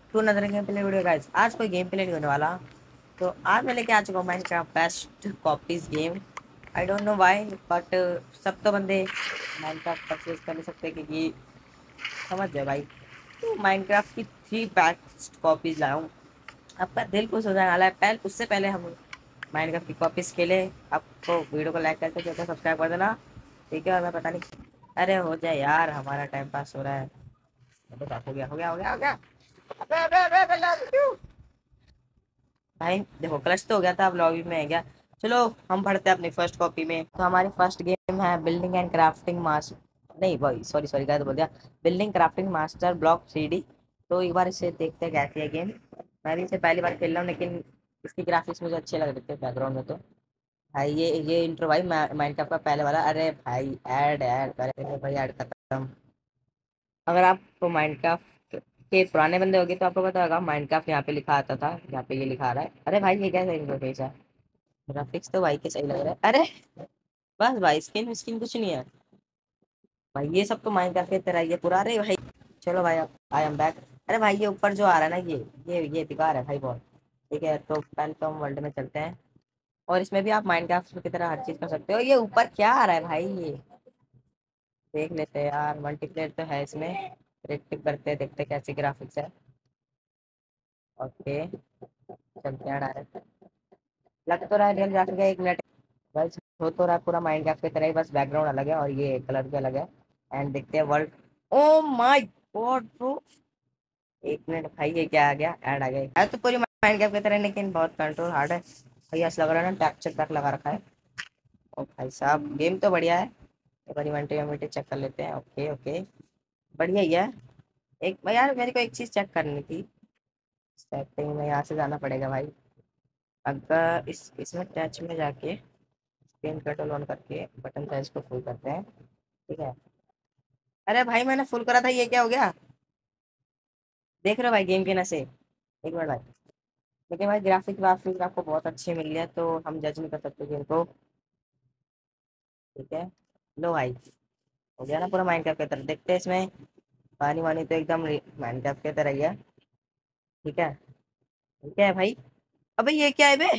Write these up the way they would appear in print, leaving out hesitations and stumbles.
To another game play video guys. आज कोई game play नहीं होने वाला। तो आज मैं लेके आ चुका हूँ Minecraft best copies game. I don't know why but सब तो बंदे माइनक्राफ्ट परचेज कर नहीं सकते क्योंकि समझ जाओ भाई। तो माइनक्राफ्ट की 3 बेस्ट कॉपीज लाया हूँ। आपका दिल खुश हो जाने वाला है। उससे पहले हम माइनक्राफ्ट की कॉपीज खेले। आपको वीडियो को लाइक करके जो सब्सक्राइब कर देना, ठीक है। और मैं पता नहीं, अरे हो जाए यार, हमारा टाइम पास हो रहा है। हो गया हो गया हो गया हो गया। अबे अबे अबे अबे क्यों भाई? देखो क्लच तो हो गया था, अब लॉबी में है गया। चलो हम पढ़ते हैं अपनी फर्स्ट कॉपी में। तो हमारी फर्स्ट गेम है बिल्डिंग एंड क्राफ्टिंग मास्टर, नहीं भाई सॉरी सॉरी क्या तो बोल दिया, building crafting master block 3D। तो एक बार इसे देखते हैं कैसी है गेम। मैं भी इसे पहली बार खेल रहा हूँ लेकिन इसकी ग्राफिक्स मुझे अच्छे लग रहे थे बैकग्राउंड में। तो भाई ये इंट्रो भाई माइनक्राफ्ट का पहले वाला। अरे भाई ऐड ऐड पहले भाई ऐड खत्म। अगर आप तो माइनक्राफ्ट के पुराने बंदे होगे तो आपको पता होगा माइनक्राफ्ट यहाँ पे लिखा आता था, यहाँ पे ये लिखा आ रहा है। अरे भाई ये कैसे इंटरफेस है? ग्राफिक्स तो भाई के सही लग रहा है। अरे बस भाई स्किन स्किन कुछ नहीं है भाई, ये सब तो माइनक्राफ्ट की तरह ही है पूरा। अरे भाई चलो भाई आई एम बैक। अरे भाई ये ऊपर जो आ रहा है ना, ये बेकार है भाई बहुत। ठीक है तो पहले तो हम वर्ल्ड में चलते हैं और इसमें भी आप माइनक्राफ्ट की तरह हर चीज कर सकते हो। ये ऊपर क्या आ रहा है भाई? ये देख लेते हैं यार, मल्टीप्लेयर तो है इसमें। रेक्टिव करते हैं, देखते हैं कैसी ग्राफिक्स है। ओके चलते हैं डायरेक्ट। लग तो रहा है रियल ग्राफिक है, 1 मिनट। बस हो तो रहा है पूरा माइनक्राफ्ट की तरह ही, बस बैकग्राउंड अलग है और ये कलर भी अलग है। एंड देखते हैं world. Oh my god bro, 1 minute भाई ये क्या आ गया? ऐड आ गया है तो पूरी माइनक्राफ्ट की तरह लेकिन बहुत कंट्रोल हार्ड है भाई। ऐसा लग रहा है ना टेक्सचर पैक लगा रखा है। ओ भाई साहब गेम तो बढ़िया है। एक बार इवेंट चेक कर लेते हैं। ओके ओके बढ़िया ही है। एक भाई यार मेरे को एक चीज चेक करनी थी। सेटिंग में यहाँ से जाना पड़ेगा भाई। अगर इसमें टच में जाके स्क्रीन कंट्रोल ऑन करके बटन साइज को फुल करते हैं, ठीक है। अरे भाई मैंने फुल करा था, ये क्या हो गया? देख रहे हो भाई गेम के नशे? एक मिनट भाई। लेकिन भाई ग्राफिक ग्राफिक आपको बहुत अच्छी मिली है तो हम जज नहीं कर सकते गेम को, ठीक है। लो भाई हो गया ना पूरा माइनक्राफ्ट की तरह। देखते हैं इसमें पानी वानी तो एकदम माइनक्राफ्ट की तरह ही है, ठीक है। ठीक है भाई। अबे ये क्या है बे?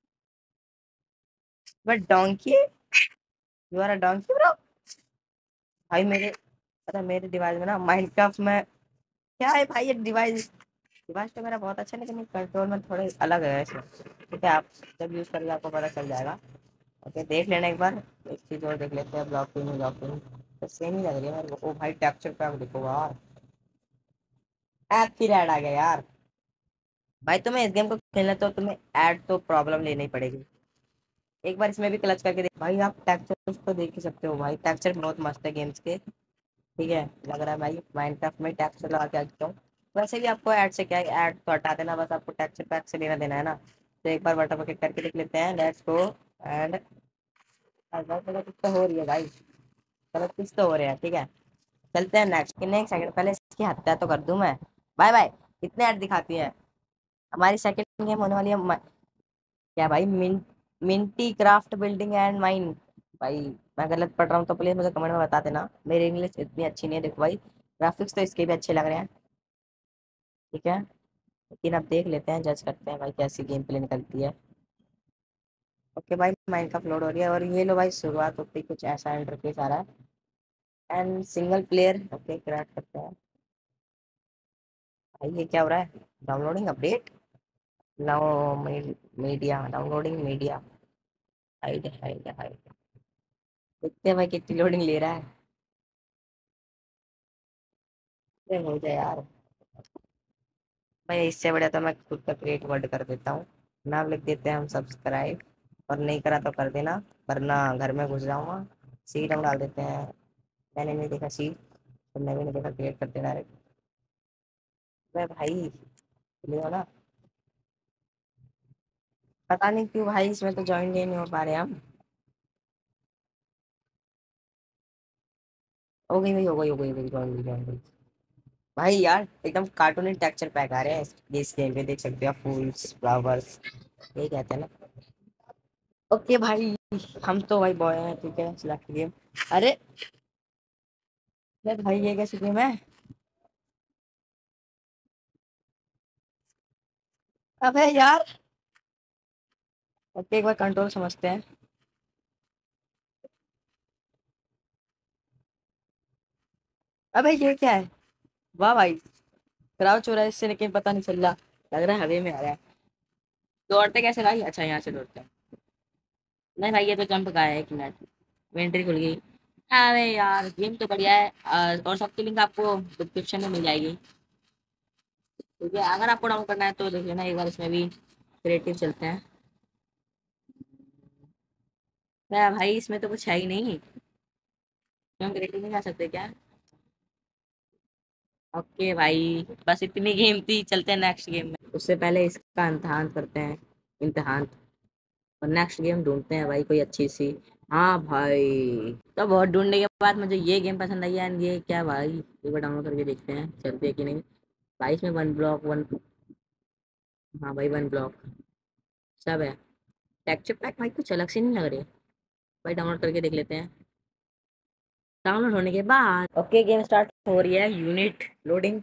But donkey, you are a donkey bro. भाई मेरे, पता मेरे डिवाइस में ना माइनक्राफ्ट में क्या है भाई? ये डिवाइस डिवाइस तो मेरा बहुत अच्छा है लेकिन कंट्रोल में थोड़े अलग है इसमें, ठीक है। आप जब यूज़ करेंगे आपको पता चल जाएगा। ओके देख लेना एक बार। एक चीज़ और देख लेते हैं, ब्लॉकिंग तो सेम ही लग रही है मेरे को। ओ भाई टेक्सचर पे आप देखो यार, ऐप फिर ऐड आ गया यार। भाई तुम्हें इस गेम को खेलना तो तुम्हें ऐड तो प्रॉब्लम लेनी ही पड़ेगी। एक बार इसमें भी क्लच करके देख भाई। आप टेक्सचर तो देख ही सकते हो भाई, टेक्सचर बहुत मस्त है गेम्स के, ठीक है। लग रहा है भाई माइनक्राफ्ट में टेक्सचर लगा के आ चुका हूँ। वैसे भी आपको ऐड से क्या है, ऐड तो हटा देना, बस आपको टेक्सचर पैक से लेना देना है ना। तो एक बार बटन पर क्लिक करके देख लेते हैं। Let's go. एंड कुछ तो हो रही है भाई, चलो कुछ तो हो रहा है, ठीक है। चलते हैं नेक्स्ट। कितने एक सेकंड पहले इसकी हत्या तो कर दूं मैं। Bye bye. कितने ऐड दिखाती है? हमारी सेकंड गेम होने वाली है क्या भाई? Minty craft building and mine. भाई मैं गलत पढ़ रहा हूँ तो प्लीज मुझे कमेंट में बता देना, मेरी इंग्लिश इतनी अच्छी नहीं है। देखो भाई ग्राफिक्स तो इसके भी अच्छे लग रहे हैं, ठीक है। लेकिन अब देख लेते हैं, जज करते हैं भाई कैसी गेम प्ले निकलती है। ओके भाई माइंड का अपलोड हो रही है और ये लो भाई शुरुआत होती है, कुछ ऐसा इंटरफेस आ रहा है। And single player okay crack करते हैं। भाई ये क्या हो रहा है? Downloading update now, media downloading media. Hide hide hide. देखते हैं भाई कितनी लोडिंग ले रहा है। अरे हो जाए यार भाई, इससे बढ़िया तो मैं खुद का क्रिएट वर्ड कर देता हूँ। नाम लिख देते हैं हम सब्सक्राइब, और नहीं करा तो कर देना वरना घर में घुस जाऊंगा। सी रंग डाल देते हैं। मैंने नहीं देखा सी, तो मैं भी नहीं देखा, क्रिएट कर देना डायरेक्ट। मैं भाई लियो ना, पता नहीं क्यों भाई इसमें तो ज्वाइन नहीं हो पा रहे हम। हो गई भाई, हो गई ज्वाइन। भाई यार एकदम कार्टूनी टेक्सचर पैक आ रहे हैं इस गेम पे, देख सकते हो फूल्स फ्लावर्स, यही कहते हैं ना। ओके भाई हम तो भाई बॉय हैं, ठीक है सिलेक्ट गेम। अरे अरे भाई ये कैसी गेम है? अबे यार। ओके, एक बार कंट्रोल समझते हैं। अबे ये क्या है? वाह भाई। क्राउच हो रहा है इससे, लेकिन पता नहीं चल रहा। लग रहा है हवे में आ रहा है। दौड़ते कैसे भाई? अच्छा, यहाँ से दौड़ते हैं। नहीं भाई, ये तो जंप का है। एक मिनट, एंट्री खुल गई। अरे यार, गेम तो बढ़िया है। और सबकी लिंक आपको डिस्क्रिप्शन में मिल जाएगी। ठीक है, अगर आपको डाउनलोड करना है तो देख लेना एक बार। इसमें भी क्रिएटिव चलते हैं। क्या भाई, इसमें तो कुछ है ही नहीं। क्यों क्रिएटिव नहीं जा सकते क्या? ओके भाई, बस इतनी गेम थी। चलते हैं नेक्स्ट गेम में। उससे पहले इसका इम्तहान करते हैं। इम्तहान। और नेक्स्ट गेम ढूंढते हैं भाई, कोई अच्छी सी। हाँ भाई। तो बहुत ढूंढने के बाद मुझे ये गेम पसंद आई है। ये क्या भाई, एक बार डाउनलोड करके देखते हैं चलती है कि नहीं। भाई इसमें वन ब्लॉक वन। हाँ भाई, वन ब्लॉक सब है। टेक्चर पैक भाई कुछ अलग से नहीं लग रहे। भाई डाउनलोड करके देख लेते हैं। डाउनलोड होने के बाद ओके, गेम स्टार्ट हो रही है। Unit loading.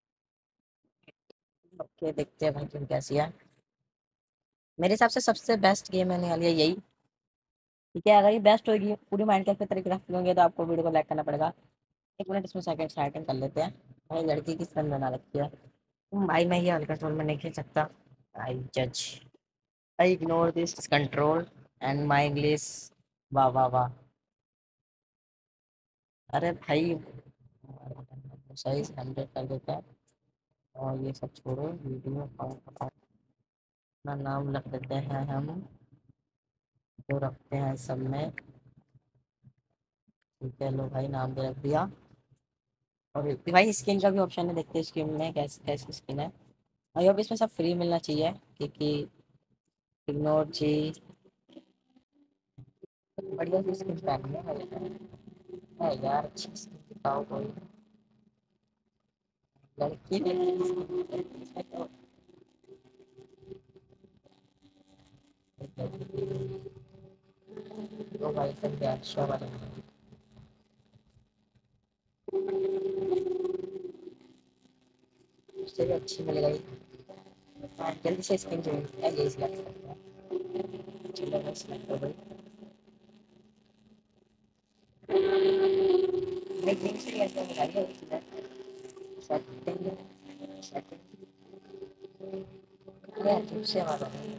ओके, देखते हैं भाई गेम कैसी है। मेरे हिसाब से सबसे बेस्ट गेम होने वाली है यही। ठीक है, अगर ये बेस्ट होगी, पूरी माइनक्राफ्ट के तरीके ग्राफिक होंगे, तो आपको वीडियो को लाइक करना पड़ेगा। एक मिनट, इसमें सेकंड सेटिंग कर लेते हैं। भाई लड़की की स्किन बना रखी है। भाई मैं ये वाले कंट्रोल में नहीं खेल सकता। आई जज। I ignore this control and my English. वाह वाह वाह। अरे भाई, साइज 100 कर देते हैं। और ये सब छोड़ो, वीडियो अपना नाम रख देते हैं हम। जो रखते हैं सब में। ठीक है, लो भाई नाम दे रख दिया। और भाई स्किन का भी ऑप्शन है, देखते हैं स्किन में कैसी कैसी स्किन है। आई होप इसमें सब फ्री मिलना चाहिए, क्योंकि इग्नोर जी। बढ़िया सी स्किन पैक है यार। अच्छी स्किन दिखाओ कोई। लड़की ने तो भाई सब अच्छा वाले उससे भी अच्छी मिल गई। हाँ, जल्दी से स्किन जो है ये सिलेक्ट करते हैं। चलो मैं सिलेक्ट हो गई। मैं लिंक से कैसे मिलाई है सेटिंग। सेटिंग ये अजीब से वाला है।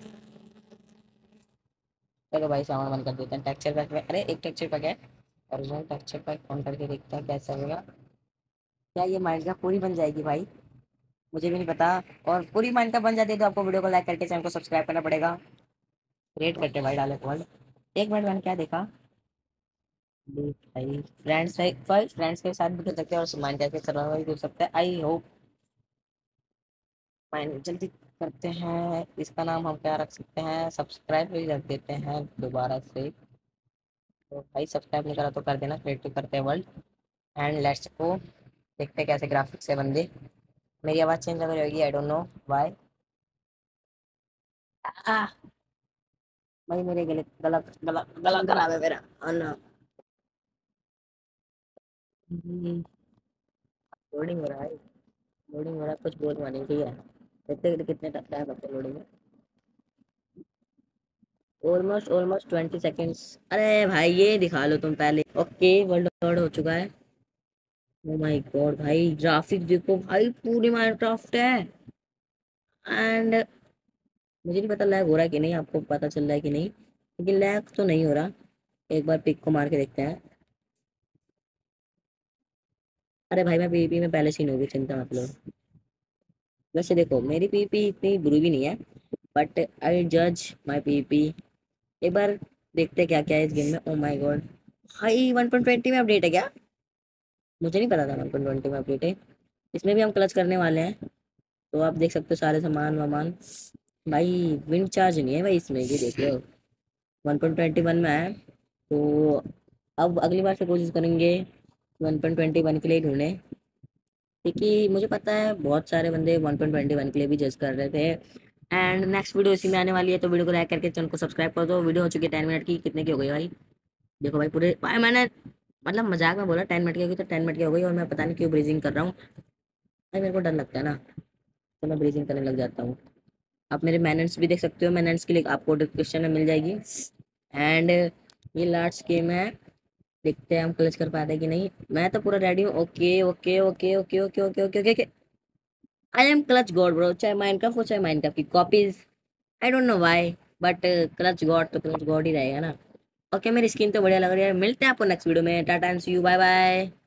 चलो भाई सामान बंद कर देते हैं। टेक्सचर पैक में, अरे एक टेक्सचर पैक है। ओरिजिनल टेक्सचर पैक ऑन करके देखते हैं कैसा होगा। क्या ये माइनक्राफ्ट पूरी बन जाएगी भाई? मुझे भी नहीं पता। और पूरी माइनक्राफ्ट बन जाती है तो आपको वीडियो को लाइक करके चैनल को सब्सक्राइब करना पड़ेगा। रेट करते भाई, डाले वर्ल्ड। एक मिनट, मैंने क्या देखा? भाई फ्रेंड्स, भाई फ्रेंड्स के साथ भी कर सकते हैं और माइनक्राफ्ट के सर्वाइवल भी कर सकते हैं। आई होप माइन जल्दी करते हैं। इसका नाम हम क्या रख सकते हैं? सब्सक्राइब भी रख देते हैं दोबारा से। तो भाई सब्सक्राइब नहीं करा तो कर देना। क्रिएटिव करते हैं वर्ल्ड एंड लेट्स गो। देखते हैं कैसे ग्राफिक्स है बंदे। मेरी आवाज़ चेंज लग रही होगी, आई डोंट नो व्हाई। भाई मेरे गले गला गला गला खराब है मेरा। लोडिंग हो रहा है। लोडिंग हो रहा है, कुछ बोल मानी ठीक है। देखते हैं कितने टाइम लगता है लोडिंग में। Almost almost 20 seconds. अरे भाई ये दिखा लो तुम पहले। ओके, वर्ल्ड रिकॉर्ड हो चुका है। ओ माय गॉड भाई, ग्राफिक देखो भाई, पूरी माइनक्राफ्ट है। एंड मुझे नहीं पता लैग हो रहा है कि नहीं, आपको पता चल रहा है कि नहीं, लेकिन लैग तो नहीं हो रहा। एक बार पिक को मार के देखते हैं। अरे भाई मैं पीपी में पहले से ही नहीं होगी, चिंता मत लो। वैसे देखो, मेरी पीपी इतनी बुरी भी नहीं है, बट आई जज माई पीपी। एक बार देखते हैं क्या क्या है इस गेम में। ओ माय गॉड भाई, 1.20 में अपडेट है क्या? मुझे नहीं पता था 1.20 में अपडेट है। इसमें भी हम क्लच करने वाले हैं। तो आप देख सकते हो सारे सामान वामान। भाई विंड चार्ज नहीं है भाई इसमें, ये देख लो। 1.21 में है। तो अब अगली बार से कोशिश करेंगे 1.21 के लिए ढूंढें, क्योंकि मुझे पता है बहुत सारे बंदे 1.21 के लिए भी जज कर रहे थे। एंड नेक्स्ट वीडियो इसी में आने वाली है, तो वीडियो को लाइक करके चैनल को सब्सक्राइब कर दो। वीडियो हो चुकी है 10 मिनट की। कितने की हो गई भाई? देखो भाई, पूरे भाई मैंने मतलब मजाक में बोला 10 मिनट की होगी, तो 10 मिनट की हो गई। और मैं पता नहीं क्यों ब्रीजिंग कर रहा हूँ। भाई मेरे को डर लगता है ना, तो मैं ब्रीजिंग करने लग जाता हूँ। आप मेरे मैनर्स भी देख सकते हो, मैनर्स की लिंक आपको डिस्क्रिप्शन में मिल जाएगी। एंड ये लास्ट गेम है, देखते हैं हम क्लच कर पाते हैं कि नहीं। मैं तो पूरा रेडी हूँ। Okay okay okay okay okay okay okay okay okay. I am clutch god bro, चाहे माइनक्राफ्ट हो चाहे माइनक्राफ्ट की copies. I don't know why, but clutch god तो क्लच गॉड ही रहेगा ना। ओके, मेरी स्किन तो बढ़िया लग रही है। मिलते हैं आपको नेक्स्ट वीडियो में। Tata and see you, bye bye.